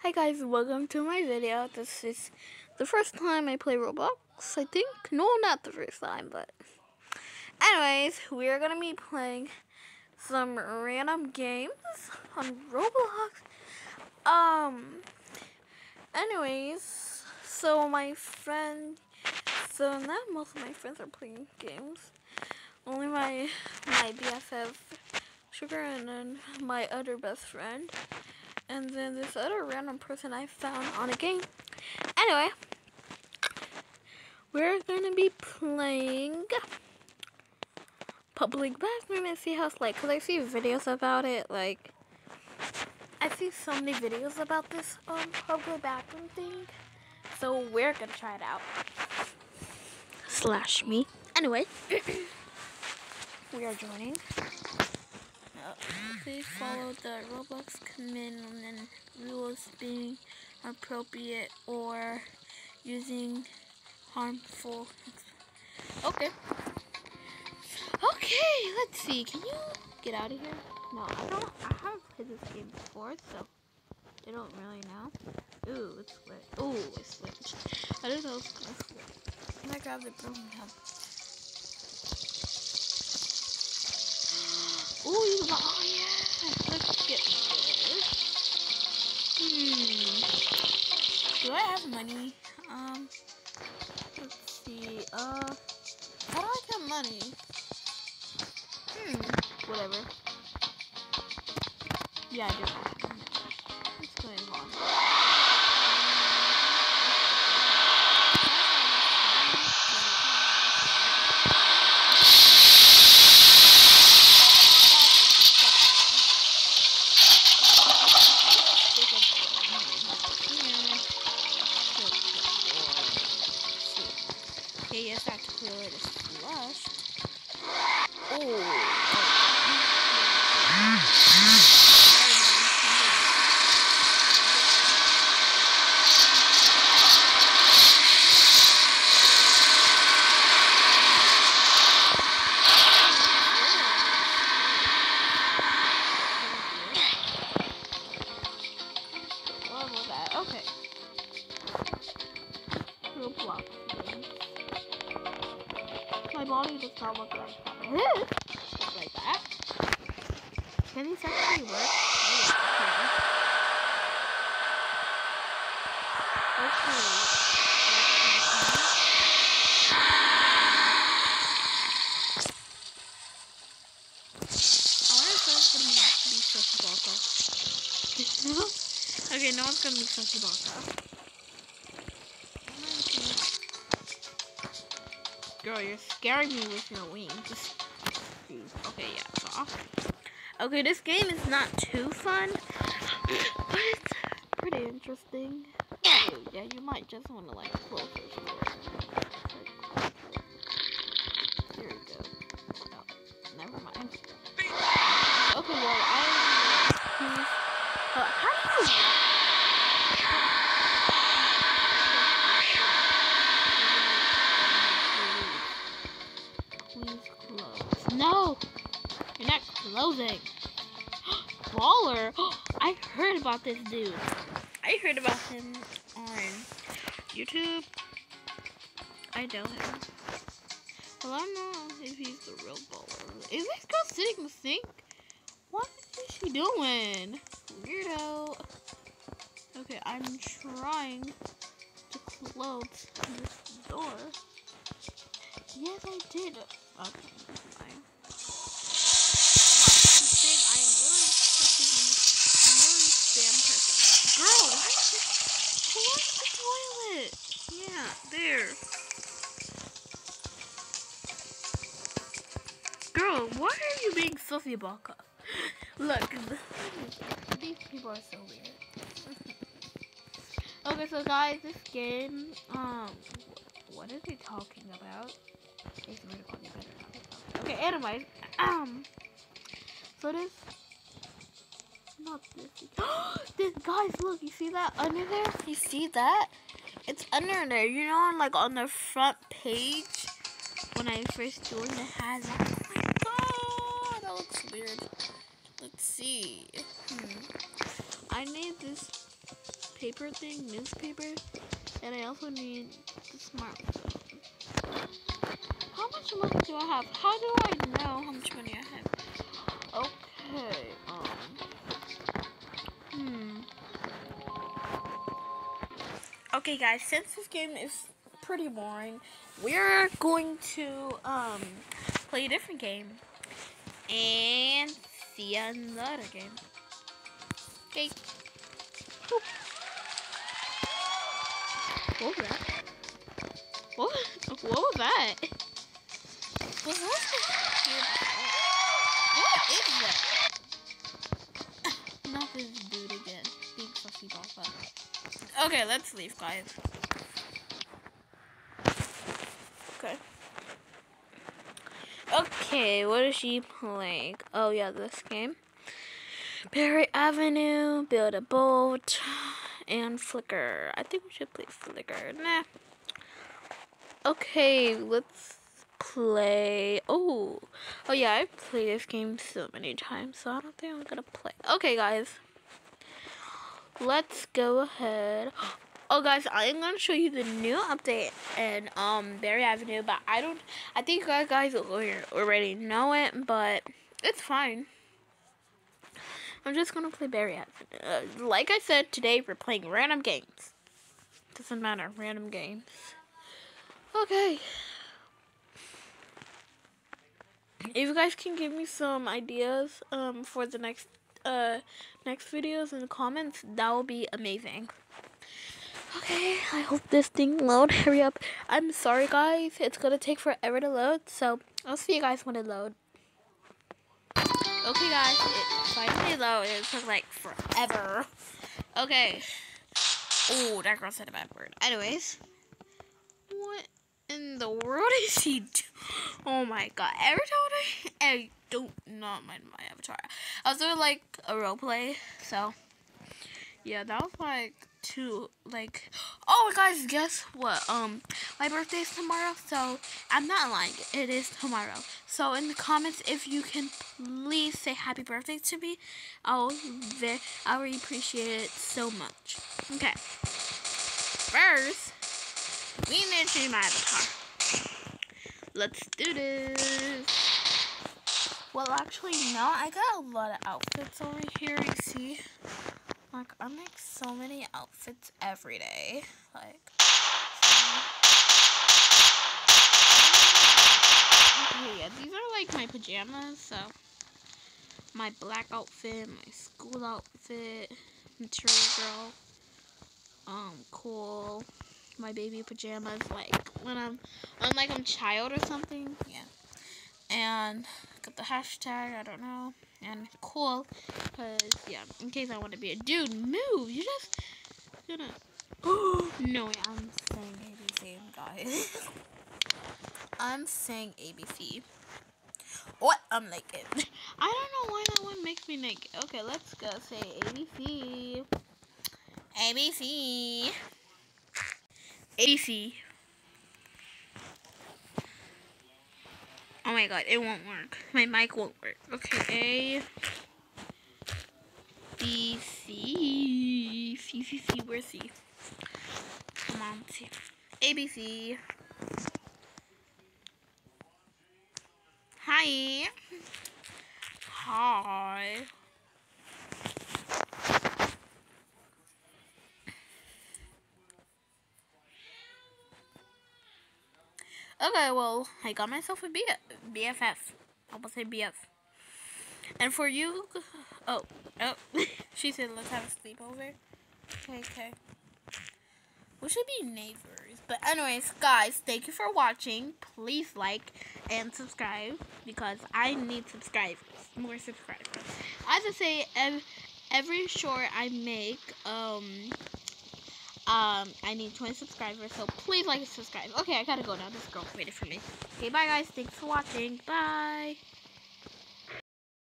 Hi guys, welcome to my video. This is the first time I play Roblox, I think. No, not the first time, but anyways, we're gonna be playing some random games on Roblox. Anyways, so not most of my friends are playing games. Only my BFF Sugar and then my other best friend. And then this other random person I found on a game. Anyway, we're gonna be playing public bathroom and see how it's like. Cause I see videos about it. Like, I see so many videos about this public bathroom thing. So we're gonna try it out. Slash me. Anyway, we are joining. Please follow the Roblox command and rules being appropriate or using harmful. Okay. Okay, let's see. Can you get out of here? No, I haven't played this game before, so I don't really know. Ooh, it's lit. Ooh, it switched. I didn't know it was gonna switch. Can I grab the broom now? Ooh, you can oh yeah. Let's get this. Do I have money? Let's see. How do I get money? Whatever. Yeah, I do. Let's go ahead and on. Okay, yes, that toilet is flushed. Okay. Roblox. My body does not look like that. Look like that. Can these actually work? Okay. I wonder if someone's gonna be such a baka. Okay, no one's gonna be such a baka. Girl, you're scaring me with your wings. Okay, yeah, it's off. Okay, this game is not too fun, but it's pretty interesting. Oh, yeah, you might just want to, like, close this door. Here we go. Oh, never mind. Okay, well, how do you... No! You're not closing. Baller! I heard about this dude. I heard about him on YouTube. I know him. Well, I don't know if he's the real baller. Is this girl sitting in the sink? What is she doing? Weirdo. Okay, I'm trying to close this door. Yes, I did. Okay, fine. Girl, flush the toilet. Yeah, there. Girl, why are you being Sophie Baka? Look, these people are so weird. Okay, so guys, this game, what is he talking about? Okay, anyways, so this, not this. This, guys, look, you see that under there? You see that? It's under there. You know, like on the front page when I first joined, it has that. Oh my god, that looks weird. Let's see. I need this paper thing, newspaper, and I also need the smartphone. How much money do I have? How do I know how much money I have? Okay, Okay, guys, since this game is pretty boring, we're going to play a different game and see another game. Okay. Boop. What was that? What was that? What is that? Not this dude again. Big fussy ball. Okay, let's leave, guys. Okay. Okay, what is she playing? Oh yeah, this game. Berry Avenue, Build a Boat, and Flicker. I think we should play Flicker. Nah. Okay, let's play. Oh yeah, I've played this game so many times, so I don't think I'm gonna play. Okay, guys. Let's go ahead. Oh, guys, I'm gonna show you the new update in Berry Avenue, but I think you guys already know it, but it's fine. I'm just gonna play Berry Avenue. Like I said, today we're playing random games. Doesn't matter, random games. Okay. If you guys can give me some ideas for the next videos in the comments, that will be amazing. Okay, I hope this thing load. Hurry up. I'm sorry, guys. It's gonna take forever to load, so I'll see you guys when it loads. Okay, guys, it finally loaded. It took like forever. Okay. Oh, that girl said a bad word. Anyways, what in the world is he doing? Oh my god. Every time I do not mind my avatar. I was doing like a role play, so yeah, that was like oh guys, guess what? My birthday is tomorrow, so I'm not lying. It is tomorrow. So in the comments, if you can please say happy birthday to me, I really appreciate it so much. Okay. First, we need to change my avatar. Let's do this. Well, actually, no. I got a lot of outfits over here. You see, like I make so many outfits every day. Like, okay, yeah, these are like my pajamas. So, my black outfit, my school outfit, material girl, cool. My baby pajamas, like when I'm child or something, yeah. And got the hashtag, I don't know, and cool, cause yeah, in case I want to be a dude. Move, you just gonna. Oh no, I'm saying ABC, guys. I'm saying ABC. What? I'm naked. I don't know why that one makes me naked. Okay, let's go say ABC. ABC. ABC. Oh my god, it won't work. My mic won't work. Okay, A, B, C. C, where's C? Come on, C. A, B, C. Hi. Hi. Okay, well, I got myself a BFF. I will say BF. And for you, oh, she said let's have a sleepover. Okay. We should be neighbors. But anyways, guys, thank you for watching. Please like and subscribe because I need subscribers, more subscribers. As I say, every short I make, I need 20 subscribers, so please like and subscribe. Okay, I gotta go now. This girl waited for me. Okay, bye guys. Thanks for watching. Bye.